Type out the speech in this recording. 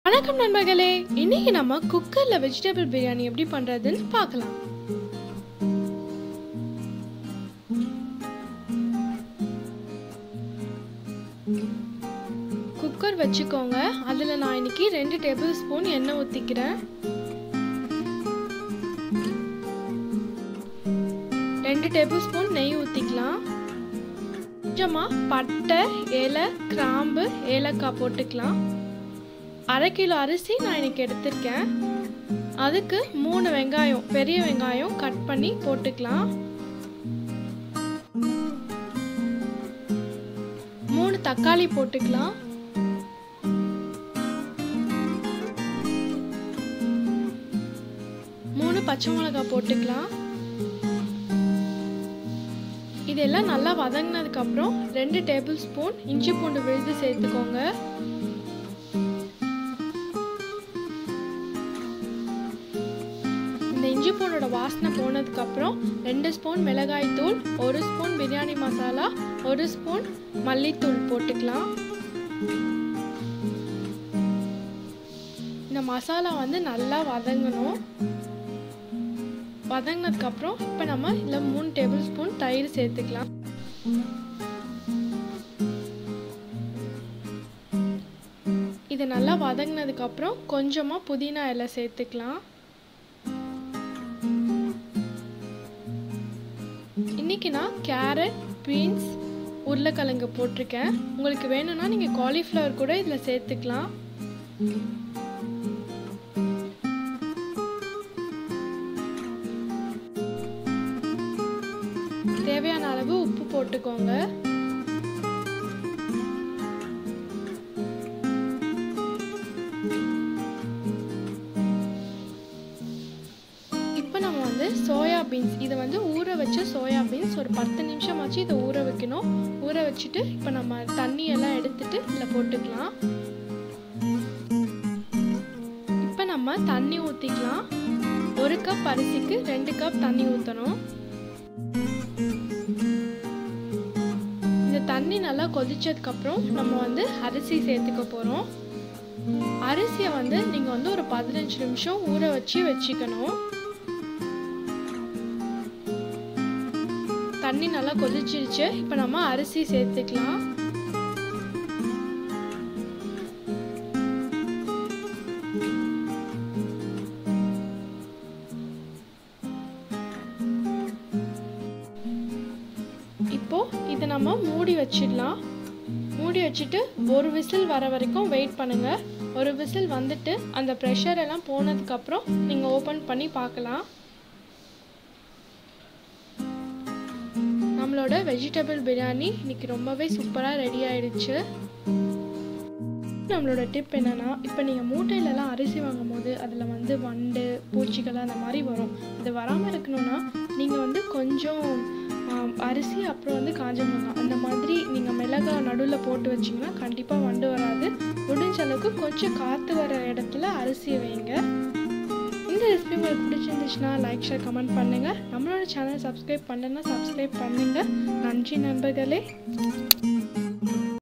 வணக்கம் நண்பர்களே, இன்னைக்கு நம்ம குக்கர்ல வெஜிடபிள் பிரியாணி எப்படி பண்றதுன்னு பார்க்கலாம். குக்கர் வச்சுக்கோங்க. அதுல நான் இன்னைக்கு 2 டேபிள் ஸ்பூன் எண்ணெய் ஊத்திக்கிறேன். 2 டேபிள் ஸ்பூன் நெய் ஊத்திக்கலாம். கொஞ்சமா பட்டை, ஏலை, கிராம்பு, ஏலக்காய் போட்டுக்கலாம். 1/2 கிலோ அரிசி நான் இன்னைக்கு எடுத்திருக்கேன். அதுக்கு 3 வெங்காயம், பெரிய வெங்காயம் கட் பண்ணி போட்டுக்கலாம். 3 தக்காளி போட்டுக்கலாம். 3 பச்சை மிளகாய் போட்டுக்கலாம். இதெல்லாம் நல்லா வதங்கினதுக்கு அப்புறம் 2 டேபிள் ஸ்பூன் இஞ்சி பூண்டு விழுது சேர்த்துக்கோங்க. இஞ்சி பூண்டோட வாசனை போனதுக்கு அப்புறம் 2 ஸ்பூன் மிளகாய் தூள், 1 ஸ்பூன் பிரியாணி மசாலா, 1 ஸ்பூன் மல்லித்தூள் போட்டுக்கலாம். இந்த மசாலா நல்லா வதங்கணும். வதங்கினதுக்கு அப்புறம் இப்போ நம்ம இதில் 3 டேபிள் ஸ்பூன் தயிர் சேர்த்துக்கலாம். இது நல்லா வதங்கினதுக்கு அப்புறம் கொஞ்சமா புதினா இலை சேர்த்துக்கலாம். இன்னைக்கு நான் கேரட், பீன்ஸ், உருளைக்கிழங்கு போட்டிருக்கேன். உங்களுக்கு வேணும்னா நீங்க காலிஃப்ளவர் கூட இதுல சேர்த்துக்கலாம். தேவையான அளவு உப்பு போட்டுக்கோங்க. இப்போ நம்ம சோயா பீன்ஸ், இது ஊற வச்ச சோயா பீன்ஸ் ஒரு 10 நிமிஷம் ஆச்சு இதை ஊற வைக்கணும். ஊற வச்சுட்டு இப்போ நம்ம தண்ணி எல்லாம் எடுத்துட்டு இதில் போட்டுக்கலாம். இப்போ நம்ம தண்ணி ஊற்றிக்கலாம். 1 கப் அரிசிக்கு 2 கப் தண்ணி ஊற்றணும். இந்த தண்ணி நல்லா கொதிச்சதுக்கப்புறம் நம்ம அரிசி சேர்த்துக்க போகிறோம். அரிசியை நீங்கள் ஒரு 15 நிமிஷம் ஊற வச்சுக்கணும். தண்ணி நல்லா கொதிச்சிருச்சு. இப்போ நம்ம அரிசி சேர்த்துக்கலாம். இப்போ இதை நம்ம மூடி வச்சிடலாம். மூடி வச்சுட்டு ஒரு விசில் வர வரைக்கும் வெயிட் பண்ணுங்க. ஒரு விசில் வந்துட்டு அந்த ப்ரெஷர் எல்லாம் போனதுக்கு அப்புறம் நீங்க ஓபன் பண்ணி பார்க்கலாம். நம்மளோட வெஜிடபிள் பிரியாணி இன்னைக்கு ரொம்பவே சூப்பராக ரெடி ஆயிடுச்சு. நம்மளோட டிப் என்னன்னா, இப்போ நீங்கள் மூட்டையிலலாம் அரிசி வாங்கும் போது அதில் வண்டு, பூச்சிகள் அந்த மாதிரி வரும். அது வராமல் இருக்கணும்னா நீங்கள் கொஞ்சம் அரிசி அப்புறம் காஞ்ச மிளகாய் அந்த மாதிரி நீங்கள் மிளகாய் நடுவில் போட்டு வச்சிங்கன்னா கண்டிப்பாக வண்டு வராது. முடிஞ்ச அளவுக்கு கொஞ்சம் காற்று வர இடத்துல அரிசியை வைங்க. இந்த ரெசிபி உங்களுக்கு பிடிச்சிருந்துச்சுன்னா லைக், ஷேர், கமெண்ட் பண்ணுங்கள். நம்மளோட சேனல் சப்ஸ்கிரைப் பண்ணலன்னா சப்ஸ்கிரைப் பண்ணுங்கள். நன்றி நண்பர்களே.